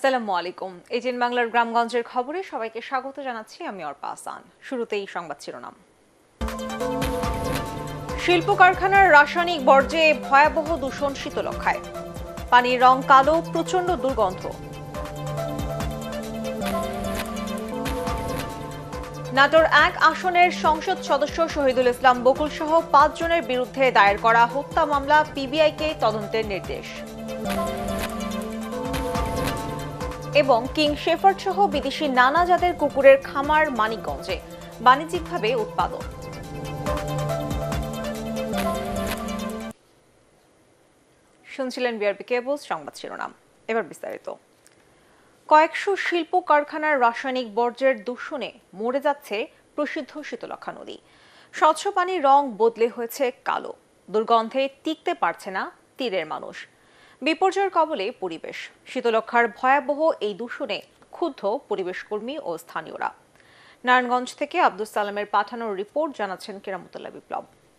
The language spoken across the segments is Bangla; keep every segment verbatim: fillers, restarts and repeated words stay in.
আসসালামু আলাইকুম। এটিএন বাংলার গ্রামগঞ্জের খবরে সবাইকে স্বাগত জানাচ্ছি আমি আরপা আহসান। শুরুতেই সংবাদ শিরোনাম। শিল্প কারখানার রাসায়নিক বর্জ্যে ভয়াবহ দূষণ শীতলক্ষায়, পানির রং কালো, প্রচণ্ড দুর্গন্ধ। নাটোর এক আসনের সংসদ সদস্য শহীদুল ইসলাম বকুল সহ পাঁচ জনের বিরুদ্ধে দায়ের করা হত্যা মামলা, পিবিআইকে তদন্তের নির্দেশ। এবং কিং শেফার্ড সহ বিদেশি নানা জাতের কুকুরের খামার মানিকগঞ্জে বাণিজ্যিকভাবে উৎপাদন। শুনছিলেন বিআরবি কেবলস সংবাদ শিরোনাম, এবার বিস্তারিত। কয়েকশো শিল্প কারখানার রাসায়নিক বর্জ্যের দূষণে মরে যাচ্ছে প্রসিদ্ধ শীতলক্ষা নদী। স্বচ্ছ পানির রং বদলে হয়েছে কালো, দুর্গন্ধে টিকতে পারছে না তীরের মানুষ। বিপর্যয়ের কবলে পরিবেশ। শীতলক্ষার ভয়াবহ এই দূষণে ক্ষুব্ধ পরিবেশকর্মী ও স্থানীয়রা। নারায়ণগঞ্জ থেকে আব্দুল সালামের পাঠানোর রিপোর্ট জানাচ্ছেন কেরামতুল্লাহ বিপ্লব।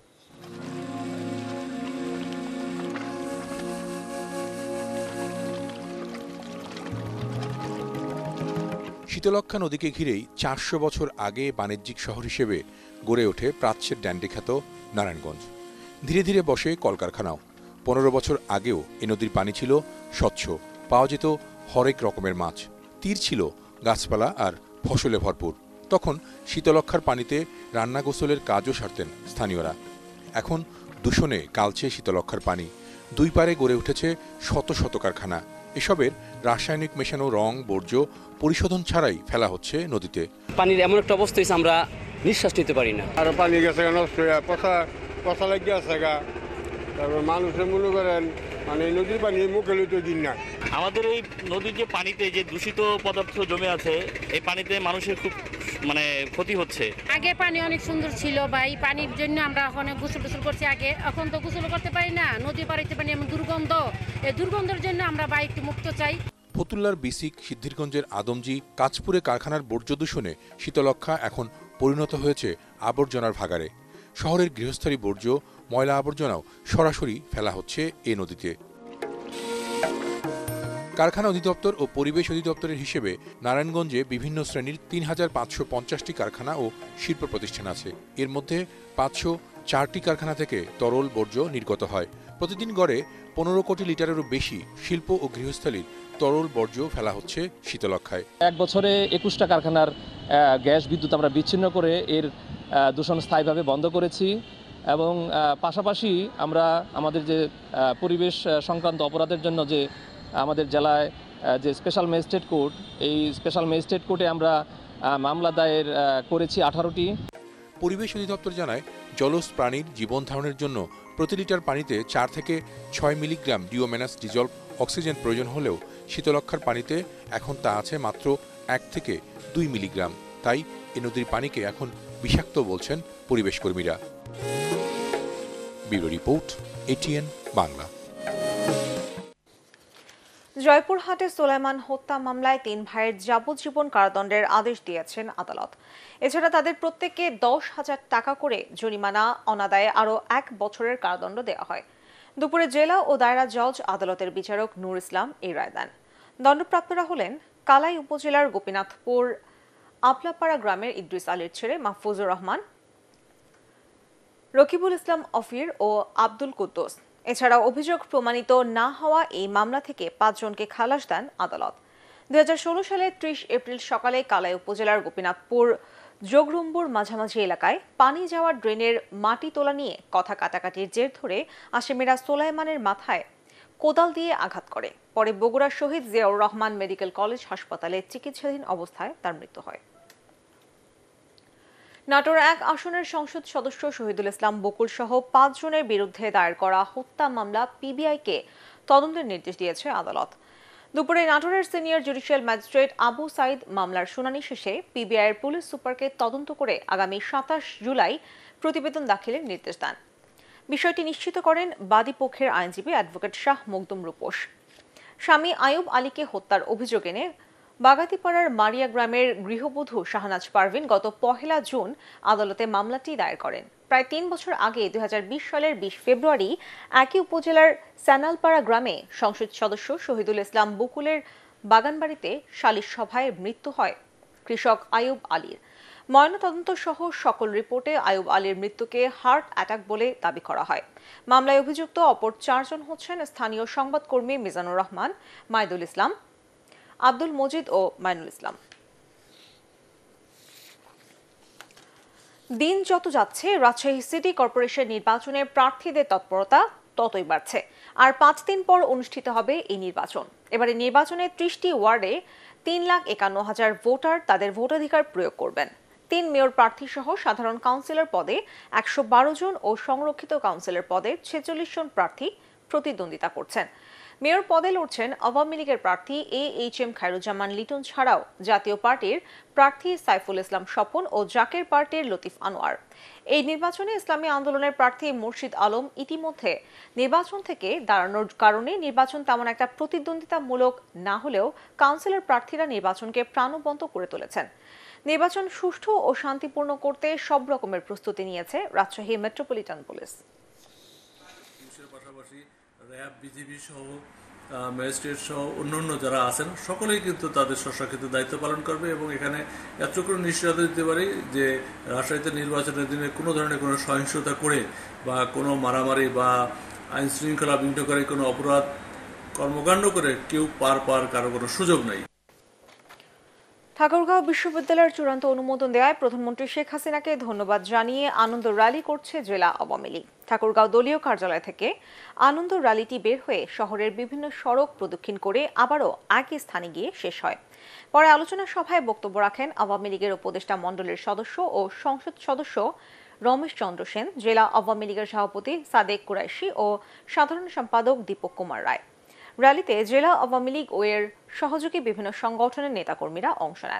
শীতলক্ষা নদীকে ঘিরেই চারশো বছর আগে বাণিজ্যিক শহর হিসেবে গড়ে ওঠে প্রাচ্যের ড্যান্ডিখ্যাত নারায়ণগঞ্জ। ধীরে ধীরে বসে কলকারখানাও। পনেরো বছর আগেও এ নদীর পানি ছিল স্বচ্ছ, পাওয়া যেত হরেক রকমের মাছ, তীর ছিল গাছপালা আর ফসলে ভরপুর। তখন শীতলক্ষার পানিতে রান্না গোসলের কাজও সারতেন স্থানীয়রা। এখন দূষণে কালচে শীতলক্ষার পানি, দুই পারে গড়ে উঠেছে শত শত কারখানা। এসবের রাসায়নিক মেশানো রং বর্জ্য পরিশোধন ছাড়াই ফেলা হচ্ছে নদীতে। পানির এমন একটা অবস্থা হয়েছে আমরা নিঃশ্বাস নিতে পারি না। আর পানি গেছে নষ্ট হয়ে পচা পচা লেগে আছে গা। তারপর মানুষে মনে করেন মানে নদীর পানি মুখে লইতে দিন না। আমাদের এই নদীর যে পানিতে যে দূষিত পদার্থ জমে আছে, এই পানিতে মানুষের খুব মানে ক্ষতি হচ্ছে। আগে পানি অনেক সুন্দর ছিল বা এই পানির জন্য আমরা অনেক গোসল টোসল করছি আগে, এখন তো গোসল করতে পারি না। নদীর পানিতে পানি এমন দুর্গন্ধ, এই দুর্গন্ধের জন্য আমরা বা একটু মুক্ত চাই। ফতুল্লার বিসিক, সিদ্ধিরগঞ্জের আদমজি, কাঁচপুরে কারখানার বর্জ্য দূষণে শীতলক্ষা এখন পরিণত হয়েছে আবর্জনার ভাগাড়ে। শহরের গৃহস্থালী বর্জ্য, ময়লা আবর্জনাও সরাসরি ফেলা হচ্ছে এ নদীতে। কারখানা অধিদপ্তর ও পরিবেশ অধিদপ্তরের হিসেবে নারায়ণগঞ্জে বিভিন্ন শ্রেণীর তিন হাজার পাঁচশো পঞ্চাশটি কারখানা ও শিল্প প্রতিষ্ঠান আছে। এর মধ্যে পাঁচশো চারটি কারখানা থেকে তরল বর্জ্য নির্গত হয়। প্রতিদিন গড়ে পনেরো কোটি লিটারেরও বেশি শিল্প ও গৃহস্থালীর তরল বর্জ্য ফেলা হচ্ছে শীতলক্ষায়। এক বছরে একুশটা কারখানার গ্যাস বিদ্যুৎ আমরা বিচ্ছিন্ন করে এর দূষণ স্থায়ীভাবে বন্ধ করেছি এবং পাশাপাশি আমরা আমাদের যে পরিবেশ সংক্রান্ত অপরাধের জন্য যে আমাদের জেলায় যে স্পেশাল ম্যাজিস্ট্রেট কোর্ট, এই স্পেশাল ম্যাজিস্ট্রেট কোর্টে আমরা মামলা দায়ের করেছি আঠারোটি। পরিবেশ অধিদপ্তর জানায়, জলজ প্রাণীর জীবন ধারণের জন্য প্রতি লিটার পানিতে চার থেকে ছয় মিলিগ্রাম ডিওমেনাস ডিজলভ অক্সিজেন প্রয়োজন হলেও শীতলক্ষার পানিতে এখন তা আছে মাত্র এক থেকে দুই মিলিগ্রাম। তাই এ নদীর পানিকে এখন বিষাক্ত বলছেন পরিবেশ কর্মীরা। Bureau report, ATN Bangla. জয়পুরহাটে সোলাইমান হত্যা মামলায় তিন ভাইয়ের যাবজ্জীবন কারাদণ্ডের আদেশ দিয়েছেন আদালত। এছাড়া তাদের প্রত্যেককে দশ হাজার টাকা করে জরিমানা, অনাদায়ে আরও এক বছরের কারাদণ্ড দেওয়া হয়। দুপুরে জেলা ও দায়রা জজ আদালতের বিচারক নূর ইসলাম এই রায় দেন। দণ্ডপ্রাপ্তরা হলেন কালাই উপজেলার গোপীনাথপুর আপলাপাড়া গ্রামের ইদ্রিস আলীর ছেলে মাহফুজুর রহমান, রকিবুল ইসলাম অফির ও আব্দুল কুদ্দুস। এছাড়া অভিযোগ প্রমাণিত না হওয়া এই মামলা থেকে পাঁচজনকে খালাস দেন আদালত। দুই হাজার ষোলো সালের ত্রিশ এপ্রিল সকালে কালাই উপজেলার গোপীনাথপুর যোগরুম্বুর মাঝামাঝি এলাকায় পানি যাওয়ার ড্রেনের মাটি তোলা নিয়ে কথা কাটাকাটির জের ধরে আসামিরা সোলাইমানের মাথায় কোদাল দিয়ে আঘাত করে। পরে বগুড়ার শহীদ জিয়াউর রহমান মেডিকেল কলেজ হাসপাতালে চিকিৎসাধীন অবস্থায় তার মৃত্যু হয়। নাটোর এক আসনের সংসদ সদস্য শহীদুল ইসলাম বকুল সহ পাঁচ জনের বিরুদ্ধে দায়ের করা হত্যা মামলা, পিবিআইকে তদন্তের নির্দেশ দিয়েছে আদালত। দুপুরে নাটোরের senior judicial magistrate Abu Sayed মামলার শুনানি শেষে পিবিআইয়ের পুলিশ সুপারকে তদন্ত করে আগামী সাতাশ জুলাই প্রতিবেদন দাখিলের নির্দেশ দেন। বিষয়টি নিশ্চিত করেন বাদী পক্ষের আইনজীবী অ্যাডভোকেট শাহ মকদুম রূপোশ। স্বামী আয়ুব আলীকে হত্যার অভিযোগ এনে বাগাতিপাড়ার মারিয়া গ্রামের গৃহবধূ শাহনাজ পারভিন গত পহেলা জুন আদালতে মামলাটি দায়ের করেন। প্রায় তিন বছর আগে দুই হাজার বিশ সালের বিশ ফেব্রুয়ারি একই উপজেলার সানালপাড়া গ্রামে সংসদ সদস্য শহীদুল ইসলাম বকুলের বাগানবাড়িতে সালিশ সভায় মৃত্যু হয় কৃষক আয়ুব আলীর। ময়নাতদন্ত সহ সকল রিপোর্টে আয়ুব আলীর মৃত্যুকে হার্ট অ্যাটাক বলে দাবি করা হয়। মামলায় অভিযুক্ত অপর চারজন হচ্ছেন স্থানীয় সংবাদকর্মী মিজানুর রহমান, মাইদুল ইসলাম, আব্দুল মজিদ ও মাইনুল ইসলাম। দিন যত যাচ্ছে রাজশাহী সিটি কর্পোরেশন নির্বাচনে প্রার্থীদের তৎপরতা ততই বাড়ছে। আর পাঁচ দিন পর অনুষ্ঠিত হবে এই নির্বাচন। এবারে নির্বাচনে ত্রিশটি ওয়ার্ডে তিন লাখ একান্ন হাজার ভোটার তাদের ভোটাধিকার প্রয়োগ করবেন। তিন মেয়র প্রার্থী সহ সাধারণ কাউন্সিলর পদে একশো বারো জন ও সংরক্ষিত কাউন্সিলর পদে ছেচল্লিশ জন প্রার্থী প্রতিদ্বন্দ্বিতা করছেন। মেয়র পদে লড়ছেন আওয়ামী লীগের প্রার্থী A H M Khairuzzaman Liton ছাড়াও জাতীয় পার্টির প্রার্থী সাইফুল ইসলাম স্বপন ও জাকের পার্টির লতিফ আনোয়ার। এই নির্বাচনে ইসলামী আন্দোলনের প্রার্থী মুর্শিদ আলম ইতিমধ্যে নির্বাচন থেকে দাঁড়ানোর কারণে নির্বাচন তেমন একটা প্রতিদ্বন্দ্বিতামূলক না হলেও কাউন্সিলর প্রার্থীরা নির্বাচনকে প্রাণবন্ত করে তুলেছেন। নির্বাচন সুষ্ঠু ও শান্তিপূর্ণ করতে সব রকমের প্রস্তুতি নিয়েছে Rajshahi metropolitan police. RAB, BGB সহ ম্যাজিস্ট্রেট সহ অন্যান্য যারা আছেন সকলেই কিন্তু তাদের স্বশাসিত দায়িত্ব পালন করবে এবং এখানে এতটুকু নিশ্চয়তা দিতে পারি যে রাজশাহীতে নির্বাচনের দিনে কোনো ধরনের কোনো সহিংসতা করে বা কোনো মারামারি বা আইন শৃঙ্খলা বিঘ্ন করে কোনো অপরাধ কর্মকাণ্ড করে কেউ পার পার কারো কোনো সুযোগ নাই। ঠাকুরগাঁও বিশ্ববিদ্যালয়ের চূড়ান্ত অনুমোদন দেওয়ায় প্রধানমন্ত্রী শেখ হাসিনাকে ধন্যবাদ জানিয়ে আনন্দ র্যালি করছে জেলা আওয়ামী লীগ। ঠাকুরগাঁও দলীয় কার্যালয় থেকে আনন্দ র্যালিটি বের হয়ে শহরের বিভিন্ন সড়ক প্রদক্ষিণ করে আবারও একই স্থানে গিয়ে শেষ হয়। পরে আলোচনা সভায় বক্তব্য রাখেন আওয়ামী লীগের উপদেষ্টা মণ্ডলের সদস্য ও সংসদ সদস্য রমেশ চন্দ্র সেন, জেলা আওয়ামী লীগের সভাপতি সাদেক কুরাইশি ও সাধারণ সম্পাদক দীপক কুমার রায়। র্যালিতে জেলা আওয়ামী লীগ ও এর সহযোগী বিভিন্ন সংগঠনের নেতাকর্মীরা অংশ নেন।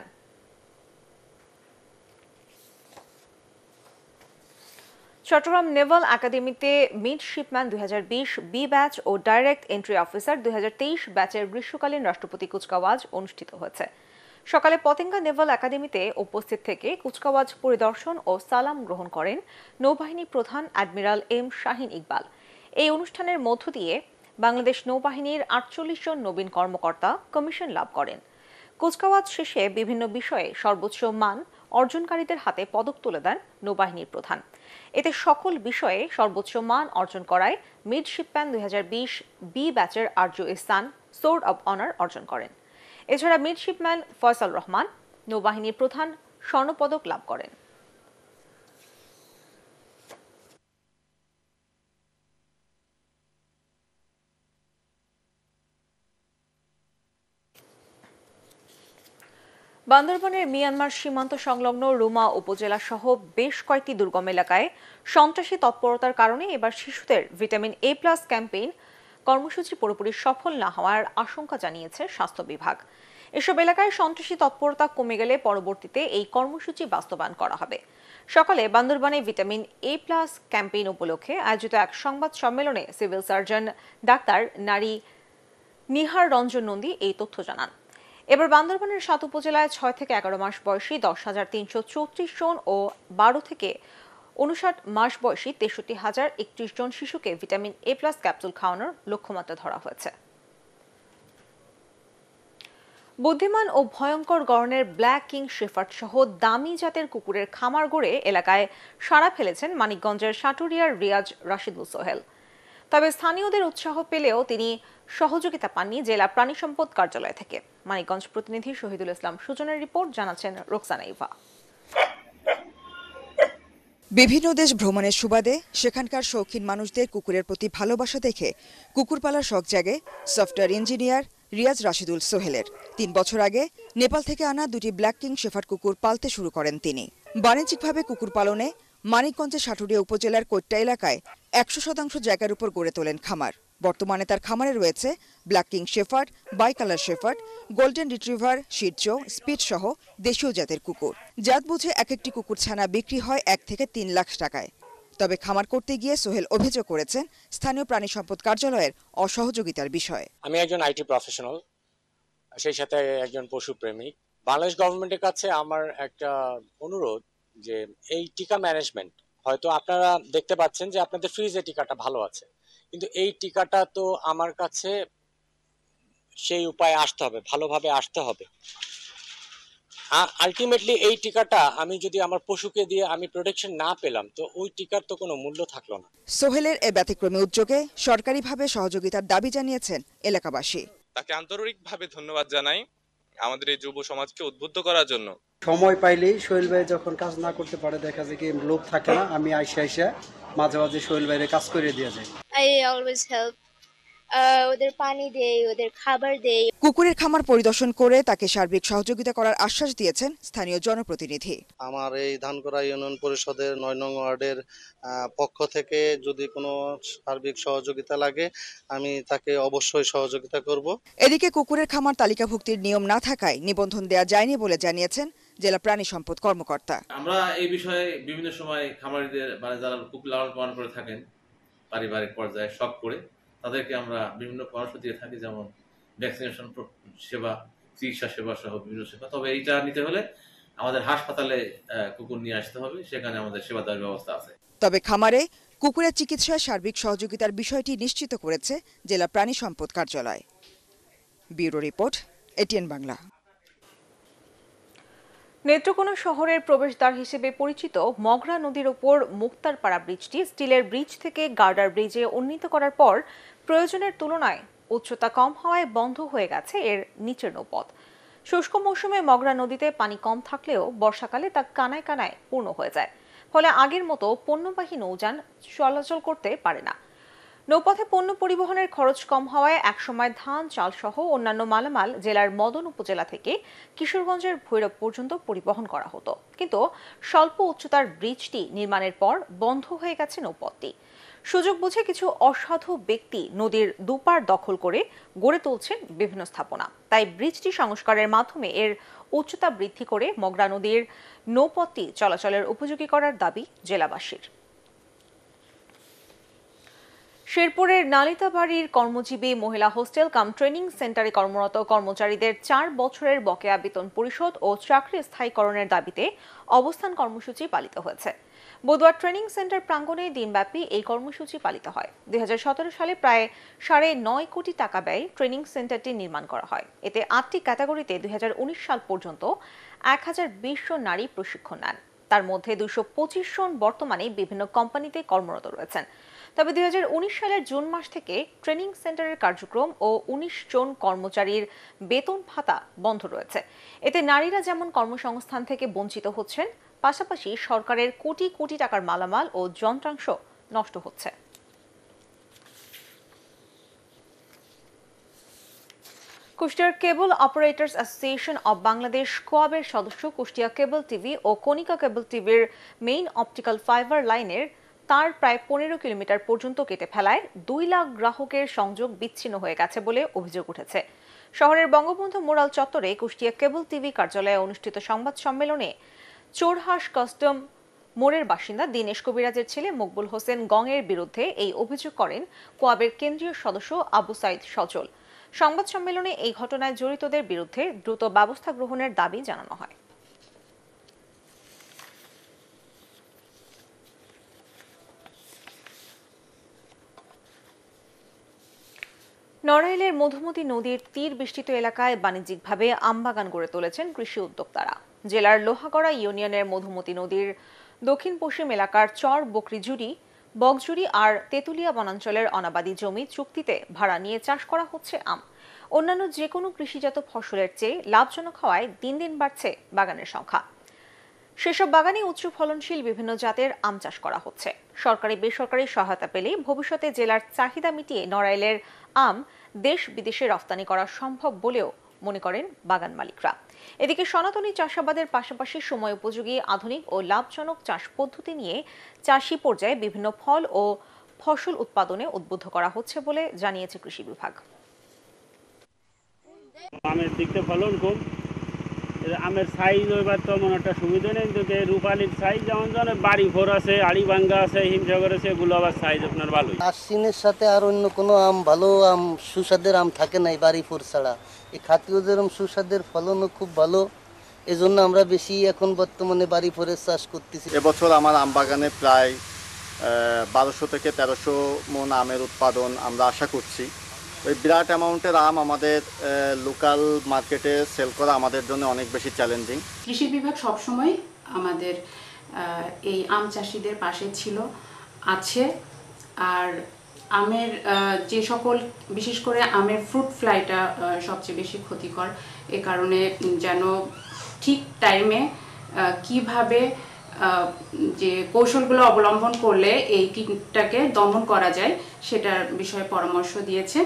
চট্টগ্রাম নেভাল একাডেমিতে মিডশিপম্যান দুই হাজার বিশ বি ব্যাচ ও ডাইরেক্ট এন্ট্রি অফিসার দুই হাজার তেইশ ব্যাচের গ্রীষ্মকালীন রাষ্ট্রপতি কুচকাওয়াজ অনুষ্ঠিত হয়েছে। সকালে পতেঙ্গা নেভাল একাডেমিতে উপস্থিত থেকে কুচকাওয়াজ পরিদর্শন ও সালাম গ্রহণ করেন নৌবাহিনী প্রধান অ্যাডমিরাল এম শাহিন ইকবাল। এই অনুষ্ঠানের মধ্য দিয়ে বাংলাদেশ নৌবাহিনীর আটচল্লিশ জন নবীন কর্মকর্তা কমিশন লাভ করেন। কুচকাওয়াজ শেষে বিভিন্ন বিষয়ে সর্বোচ্চ মান অর্জনকারীদের হাতে পদক তুলে দেন নৌবাহিনীর প্রধান। এতে সকল বিষয়ে সর্বোচ্চ মান অর্জন করায় মিডশিপম্যান দুই হাজার বিশ বি ব্যাচের Arju Ehsan sword of honour অর্জন করেন। এছাড়া মিডশিপম্যান ফয়সাল রহমান নৌবাহিনীর প্রধান স্বর্ণপদক লাভ করেন। বান্দরবানের মিয়ানমার সীমান্ত সংলগ্ন রুমা উপজেলা সহ বেশ কয়েকটি দুর্গম এলাকায় সন্ত্রাসী তৎপরতার কারণে এবার শিশুদের ভিটামিন এ প্লাস ক্যাম্পেইন কর্মসূচি পুরোপুরি সফল না হওয়ার আশঙ্কা জানিয়েছে স্বাস্থ্য বিভাগ। এসব এলাকায় সন্ত্রাসী তৎপরতা কমে গেলে পরবর্তীতে এই কর্মসূচি বাস্তবায়ন করা হবে। সকালে বান্দরবানে ভিটামিন এ প্লাস ক্যাম্পেইন উপলক্ষে আয়োজিত এক সংবাদ সম্মেলনে সিভিল সার্জন ডাক্তার নারী নিহার রঞ্জন নন্দী এই তথ্য জানান। এবার বান্দরবানের সাত উপজেলায় ছয় থেকে এগারো মাস বয়সী দশ হাজার তিনশো চৌত্রিশ জন ও বারো থেকে উনষাট মাস বয়সী তেষট্টি হাজার একত্রিশ জন শিশুকে ভিটামিন এ প্লাস ক্যাপসুল খাওয়ানোর লক্ষ্যমাত্রা ধরা হয়েছে। বুদ্ধিমান ও ভয়ঙ্কর গড়নের ব্ল্যাক কিং শেফার্ড সহ দামি জাতের কুকুরের খামার গড়ে এলাকায় সাড়া ফেলেছেন মানিকগঞ্জের সাটুরিয়ার রিয়াজ রাশিদুল সোহেল। তবে স্থানীয়দের উৎসাহ পেলেও তিনি সহযোগিতা পাননি জেলা প্রাণী সম্পদ কার্যালয় থেকে। মানিকগঞ্জ প্রতিনিধি শহীদুল ইসলাম সুজনের রিপোর্ট, জানাচ্ছেন রোকসানা ইভা। বিভিন্ন দেশ ভ্রমণের সুবাদে সেখানকার শৌখিন মানুষদের কুকুরের প্রতি ভালোবাসা দেখে কুকুর পালার শখ জাগে সফটওয়্যার ইঞ্জিনিয়ার রিয়াজ রাশিদুল সোহেলের। তিন বছর আগে নেপাল থেকে আনা দুটি ব্ল্যাক কিং শেফার্ড কুকুর পালতে শুরু করেন তিনি। বাণিজ্যিকভাবে কুকুর পালনে মানিকগঞ্জের সাটুরিয়া উপজেলার কোট্টা এলাকায় একশো শতাংশ জায়গার উপর গড়ে তোলেন খামার। বর্তমানে তার খামারে রয়েছে black king shepherd, bicolour shepherd, golden retriever, shih tzu, spitz সহ দেশীয় জাতের কুকুর। জাত বুঝে এক একটি কুকুর ছানা বিক্রি হয় এক থেকে তিন লাখ টাকায়। তবে খামার করতে গিয়ে সোহেল অভিযোগ করেছেন স্থানীয় প্রাণী সম্পদ কার্যালয়ের অসহযোগিতার বিষয়ে। আমি একজন আইটি প্রফেশনাল, সেই সাথে একজন পশুপ্রেমিক। বাংলাদেশ গভর্নমেন্টের কাছে আমার একটা অনুরোধ যে এই টিকা ম্যানেজমেন্ট, হয়তো আপনারা দেখতে পাচ্ছেন যে আপনাদের ফ্রিজে টিকাটা ভালো আছে, কিন্তু এই টিকাটা তো আমার কাছে সেই উপায়ে আসতে হবে, ভালোভাবে আসতে হবে। আলটিমেটলি এই টিকাটা আমি যদি আমার পশুকে দিয়ে আমি প্রোটেকশন না পেলাম, তো ওই টিকার তো কোনো মূল্য থাকলো না। সোহেলের এ ব্যতিক্রমী উদ্যোগে সরকারিভাবে সহযোগিতার দাবি জানিয়েছেন এলাকাবাসী। তাকে আন্তরিকভাবে ধন্যবাদ জানাই আমাদের এই যুব সমাজকে উদ্বুদ্ধ করার জন্য। সময় পাইলেই সোহেল ভাই যখন কাজ না করতে পারে, দেখা যায় কি লোক থাকে না, আমি আইসা আইসা মাঝে মাঝে সোহেল ভাইয়ের কাজ করে দিয়ে যাই। I always help. ওদের পানি দেই, ওদের খাবার দেই। কুকুরের খামার পরিদর্শন করে তাকে সার্বিক সহযোগিতা করার আশ্বাস দিয়েছেন স্থানীয় জনপ্রতিনিধি। আমার এই ধানকড়া ইউনিয়ন পরিষদের নয় নং ওয়ার্ডের পক্ষ থেকে যদি কোনো সার্বিক সহযোগিতা লাগে, আমি তাকে অবশ্যই সহযোগিতা করব। এদিকে কুকুরের খামার তালিকাভুক্তির নিয়ম না থাকায় নিবন্ধন দেওয়া যায়নি বলে জানিয়েছেন জেলা প্রাণী সম্পদ কর্মকর্তা। আমরা এই বিষয়ে বিভিন্ন সময় খামারিদের মানে যারা কুকুর লালন পালন করে থাকেন পারিবারিক পর্যায়ে শখ করে, তাদেরকে আমরা বিভিন্ন পরামর্শ দিয়ে থাকি, যেমন ভ্যাকসিনেশন সেবা, চিকিৎসা সেবা সহ বিভিন্ন সেবা। তবে এইটা নিতে হলে আমাদের হাসপাতালে কুকুর নিয়ে আসতে হবে, সেখানে আমাদের সেবা দেওয়ার ব্যবস্থা আছে। তবে খামারে কুকুরের চিকিৎসায় সার্বিক সহযোগিতার বিষয়টি নিশ্চিত করেছে জেলা প্রাণী সম্পদ কার্যালয়। Bureau report, ATN Bangla. Netrokona শহরের প্রবেশদ্বার হিসেবে পরিচিত মগরা নদীর ওপর মুক্তারপাড়া ব্রিজটি স্টিলের ব্রিজ থেকে গার্ডার ব্রিজে উন্নীত করার পর প্রয়োজনের তুলনায় উচ্চতা কম হওয়ায় বন্ধ হয়ে গেছে এর নিচের নৌপথ। শুষ্ক মৌসুমে মগরা নদীতে পানি কম থাকলেও বর্ষাকালে তা কানায় কানায় পূর্ণ হয়ে যায়, ফলে আগের মতো পণ্যবাহী নৌযান চলাচল করতে পারে না। নৌপথে পণ্য পরিবহনের খরচ কম হওয়ায় একসময় ধান, চাল সহ অন্যান্য মালামাল জেলার মদন উপজেলা থেকে কিশোরগঞ্জের ভৈরব পর্যন্ত পরিবহন করা হতো, কিন্তু স্বল্প উচ্চতার ব্রিজটি নির্মাণের পর বন্ধ হয়ে গেছে নৌপথটি। সুযোগ বুঝে কিছু অসাধু ব্যক্তি নদীর দুপার দখল করে গড়ে তুলছেন বিভিন্ন স্থাপনা। তাই ব্রিজটি সংস্কারের মাধ্যমে এর উচ্চতা বৃদ্ধি করে মগরা নদীর নৌপথটি চলাচলের উপযোগী করার দাবি জেলাবাসীর। শেরপুরের নালিতাবাড়ির কর্মজীবী মহিলা হোস্টেল কাম ট্রেনিং সেন্টারে কর্মরত কর্মচারীদের চার বছরের বকেয়া বেতন পরিশোধ ও চাকরি স্থায়ীকরণের দাবিতে অবস্থান কর্মসূচি পালিত হয়েছে। বুধবার ট্রেনিং সেন্টার প্রাঙ্গণে দিনব্যাপী এই কর্মসূচি পালিত হয়। দুই হাজার সতেরো সালে প্রায় সাড়ে নয় কোটি টাকা ব্যয়ে ট্রেনিং সেন্টারটি নির্মাণ করা হয়। এতে আটটি ক্যাটাগরিতে দুই হাজার উনিশ সাল পর্যন্ত এক হাজার বিশ জন নারী প্রশিক্ষণ নেন। তার মধ্যে দুশো পঁচিশ জন বর্তমানে বিভিন্ন কোম্পানিতে কর্মরত রয়েছেন। তবে দুই হাজার উনিশ সালের জুন মাস থেকে ট্রেনিং সেন্টারের কার্যক্রম ও উনিশ জন কর্মচারীর বেতন ভাতা বন্ধ রয়েছে। এতে নারীরা যেমন কর্মসংস্থান থেকে বঞ্চিত হচ্ছেন, পাশাপাশি সরকারের কোটি কোটি টাকার মালামাল ও যন্ত্রাংশ নষ্ট হচ্ছে। কুষ্টিয়ার cable operators association of Bangladesh কোয়াবের সদস্য কুষ্টিয়া কেবল টিভি ও কনিকা কেবল টিভির মেইন অপটিক্যাল ফাইবার লাইনের তার প্রায় পনেরো কিলোমিটার পর্যন্ত কেটে ফেলায় দুই লাখ গ্রাহকের সংযোগ বিচ্ছিন্ন হয়ে গেছে বলে অভিযোগ উঠেছে। শহরের বঙ্গবন্ধু মোড়াল চত্বরে কুষ্টিয়া কেবল টিভি কার্যালয়ে অনুষ্ঠিত সংবাদ সম্মেলনে চোরহাস কাস্টম মোড়ের বাসিন্দা দীনেশ কবিরাজের ছেলে মকবুল হোসেন গংয়ের বিরুদ্ধে এই অভিযোগ করেন কোয়াবের কেন্দ্রীয় সদস্য আবু সাইদ সজল। সংবাদ সম্মেলনে এই ঘটনায় জড়িতদের বিরুদ্ধে দ্রুত ব্যবস্থা গ্রহণের দাবি জানানো হয়। নড়াইলের মধুমতি নদীর তীর বেষ্টিত এলাকায় বাণিজ্যিকভাবে আমবাগান গড়ে তুলেছেন কৃষি উদ্যোক্তারা। জেলার লোহাগড়া ইউনিয়নের মধুমতি নদীর দক্ষিণ পশ্চিম এলাকার চর বকরিজুড়ি, বকজুড়ি আর তেতুলিয়া বনাঞ্চলের অনাবাদি জমি চুক্তিতে ভাড়া নিয়ে চাষ করা হচ্ছে আম। অন্যান্য যে কোনো কৃষিজাত ফসলের চেয়ে লাভজনক হওয়ায় দিন দিন বাড়ছে বাগানের সংখ্যা। সেসব বাগানে উচ্চ ফলনশীল বিভিন্ন জাতের আম চাষ করা হচ্ছে। সরকারি বেসরকারি সহায়তা পেলে ভবিষ্যতে জেলার চাহিদা মিটিয়ে নড়াইলের আম দেশ বিদেশে রপ্তানি করা সম্ভব বলেও মনে করেন বাগান মালিকরা। এদিকে সনাতনী চাষাবাদের পাশাপাশি সময় উপযোগী আধুনিক ও লাভজনক চাষ পদ্ধতি নিয়ে চাষি পর্যায়ে বিভিন্ন ফল ও ফসল উৎপাদনে উদ্বুদ্ধ করা হচ্ছে বলে জানিয়েছে কৃষি বিভাগ। আমের দিকতে ফলন কম, আমের সাইজ ওইবার তেমন একটা সুবিধা নেই, কিন্তু রূপালির সাইজ যেমন ধরেন বাড়ি ফোর আছে, আড়িভাঙ্গা আছে, হিমসাগর আছে, এগুলো আবার সাইজ আপনার ভালোই। আশ্বিনের সাথে আর অন্য কোনো আম ভালো আম সুস্বাদের আম থাকে নাই বাড়ি ফোর ছাড়া। এই খাতীয় যেরকম সুস্বাদের ফলনও খুব ভালো, এজন্য আমরা বেশি এখন বর্তমানে বাড়ি ফোরের চাষ করতেছি। এবছর আমার আম বাগানে প্রায় বারোশো থেকে তেরোশো মন আমের উৎপাদন আমরা আশা করছি। ওই বিরাট অ্যামাউন্টের আম আমাদের লোকাল মার্কেটে সেল করা আমাদের জন্য অনেক বেশি চ্যালেঞ্জিং। কৃষি বিভাগ সবসময় আমাদের এই আম চাষিদের পাশে ছিল, আছে। আর আমের যে সকল, বিশেষ করে আমের ফ্রুট ফ্লাইটা সবচেয়ে বেশি ক্ষতিকর, এ কারণে যেন ঠিক টাইমে কিভাবে যে কৌশলগুলো অবলম্বন করলে এই কীটটাকে দমন করা যায় সেটার বিষয়ে পরামর্শ দিয়েছে।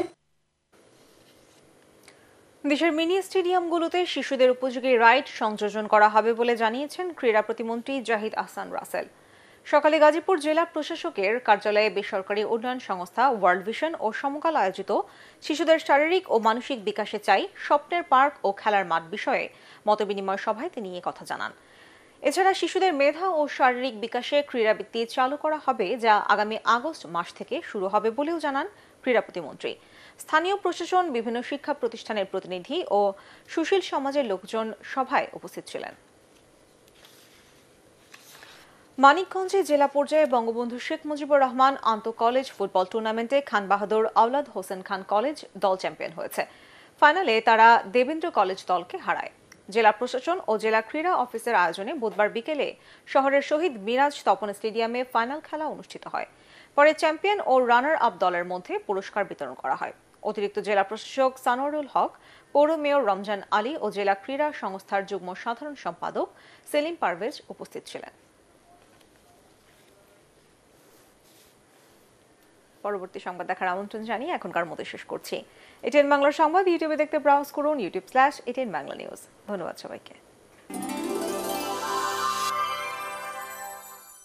দেশের মিনি স্টেডিয়ামগুলোতে শিশুদের উপযোগী রাইড সংযোজন করা হবে বলে জানিয়েছেন ক্রীড়া প্রতিমন্ত্রী জাহিদ আহসান রাসেল। সকালে গাজীপুর জেলা প্রশাসকের কার্যালয়ে বেসরকারি উন্নয়ন সংস্থা ওয়ার্ল্ড ভিশন ও সমকাল আয়োজিত শিশুদের শারীরিক ও মানসিক বিকাশে চাই স্বপ্নের পার্ক ও খেলার মাঠ বিষয়ে মতবিনিময় সভায় তিনি এ কথা জানান। এছাড়া শিশুদের মেধা ও শারীরিক বিকাশে ক্রীড়াবৃত্তি চালু করা হবে, যা আগামী আগস্ট মাস থেকে শুরু হবে বলেও জানান ক্রীড়া প্রতিমন্ত্রী। স্থানীয় প্রশাসন, বিভিন্ন শিক্ষা প্রতিষ্ঠানের প্রতিনিধি ও সুশীল সমাজের লোকজন সভায় উপস্থিত ছিলেন। মানিকগঞ্জে জেলা পর্যায়ে বঙ্গবন্ধু শেখ মুজিবুর রহমান আন্তঃ কলেজ ফুটবল টুর্নামেন্টে খান বাহাদুর আওলাদ হোসেন খান কলেজ দল চ্যাম্পিয়ন হয়েছে। ফাইনালে তারা দেবেন্দ্র কলেজ দলকে হারায়। জেলা প্রশাসন ও জেলা ক্রীড়া অফিসের আয়োজনে বুধবার বিকেলে শহরের শহীদ মিরাজ তপন স্টেডিয়ামে ফাইনাল খেলা অনুষ্ঠিত হয়। পরে চ্যাম্পিয়ন ও রানার আপ দলের মধ্যে পুরস্কার বিতরণ করা হয়। অতিরিক্ত জেলা প্রশাসক সানোয়ারুল হক, পৌর মেয়র রমজান আলী ও জেলা ক্রীড়া সংস্থার যুগ্ম সাধারণ সম্পাদক সেলিম পারভেজ উপস্থিত ছিলেন। পরবর্তী সংবাদ দেখার আমন্ত্রণ জানিয়ে এখনকার মতো শেষ করছি। এটিএন বাংলার সংবাদ ইউটিউবে দেখতে ব্রাউজ করুন YouTube slash ATN Bangla news. ধন্যবাদ সবাইকে।